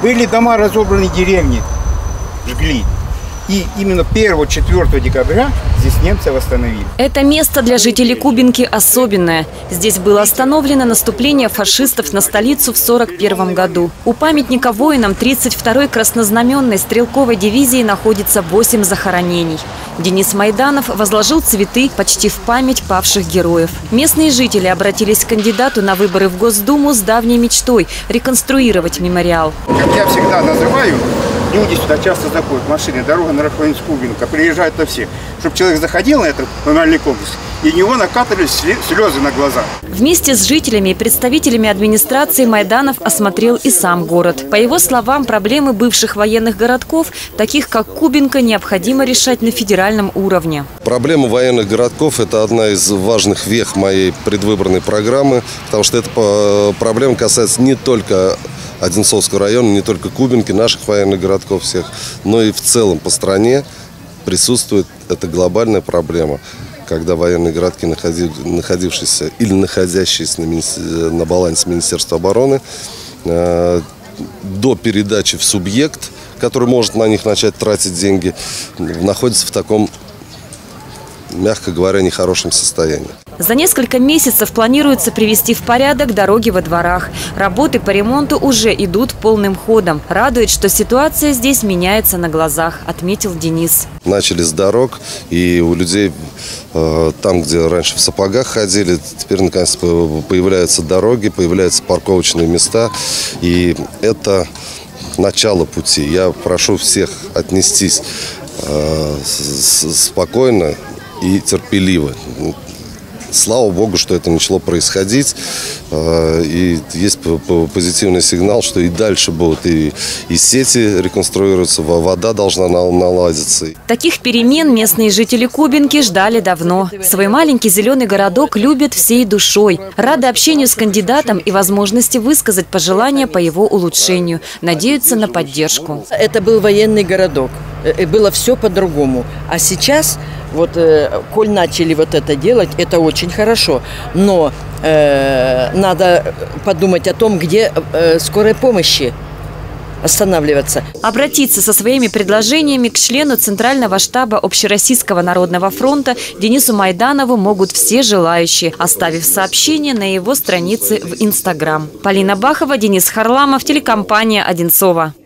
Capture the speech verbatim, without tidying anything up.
Были дома разобраны, деревни жгли. И именно первого-четвёртого декабря здесь немцы восстановили. Это место для жителей Кубинки особенное. Здесь было остановлено наступление фашистов на столицу в сорок первом году. У памятника воинам тридцать второй краснознаменной стрелковой дивизии находится восемь захоронений. Денис Майданов возложил цветы почти в память павших героев. Местные жители обратились к кандидату на выборы в Госдуму с давней мечтой – реконструировать мемориал. Как я всегда называю, люди сюда часто заходят, машины, дорога на Рафаэль-Кубинка, приезжают-то все. Чтобы человек заходил на этот мемориальный комплекс, и у него накатывались слезы на глаза. Вместе с жителями и представителями администрации Майданов осмотрел и сам город. По его словам, проблемы бывших военных городков, таких как Кубинка, необходимо решать на федеральном уровне. Проблема военных городков – это одна из важных вех моей предвыборной программы, потому что эта проблема касается не только Одинцовского района, не только Кубинки, наших военных городков всех, но и в целом по стране присутствует эта глобальная проблема, когда военные городки, находившиеся или находящиеся на, на балансе Министерства обороны, э, до передачи в субъект, который может на них начать тратить деньги, находятся в таком, мягко говоря, нехорошем состоянии. За несколько месяцев планируется привести в порядок дороги во дворах. Работы по ремонту уже идут полным ходом. Радует, что ситуация здесь меняется на глазах, отметил Денис. Начали с дорог, и у людей э, там, где раньше в сапогах ходили, теперь наконец появляются дороги, появляются парковочные места. И это начало пути. Я прошу всех отнестись э, спокойно и терпеливо. Слава Богу, что это начало происходить. И есть позитивный сигнал, что и дальше будут и, и сети реконструироваться, вода должна наладиться. Таких перемен местные жители Кубинки ждали давно. Свой маленький зеленый городок любят всей душой. Рады общению с кандидатом и возможности высказать пожелания по его улучшению. Надеются на поддержку. Это был военный городок. Было все по-другому. А сейчас, вот, коль начали вот это делать, это очень хорошо. Но э, надо подумать о том, где э, скорой помощи останавливаться. Обратиться со своими предложениями к члену Центрального штаба Общероссийского народного фронта Денису Майданову могут все желающие, оставив сообщение на его странице в Инстаграм. Полина Бахова, Денис Харламов, телекомпания «Одинцово».